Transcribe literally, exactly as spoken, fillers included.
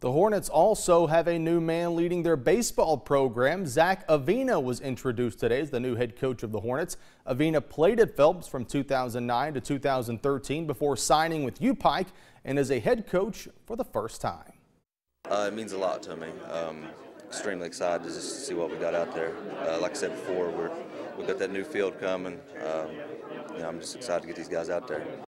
The Hornets also have a new man leading their baseball program. Zach Avina was introduced today as the new head coach of the Hornets. Avina played at Phelps from two thousand nine to two thousand thirteen before signing with U Pike and is a head coach for the first time. Uh, it means a lot to me. Um, extremely excited to just see what we got out there. Uh, like I said before, we're, we've got that new field coming. Um, you know, I'm just excited to get these guys out there.